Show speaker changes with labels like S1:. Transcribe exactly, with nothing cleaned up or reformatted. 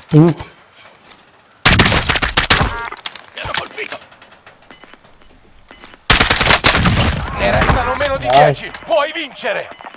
S1: Mm.
S2: Mi hanno colpito. Ne restano meno di dieci. Puoi vincere.